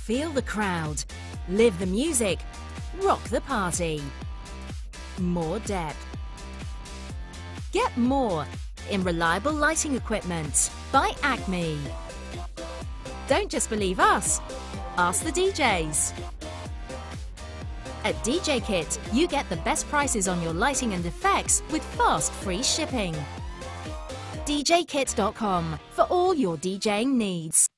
Feel the crowd, live the music, rock the party. More depth. Get more in reliable lighting equipment by Acme. Don't just believe us, ask the DJs. At djkit, you get the best prices on your lighting and effects with fast free shipping. djkit.com for all your DJing needs.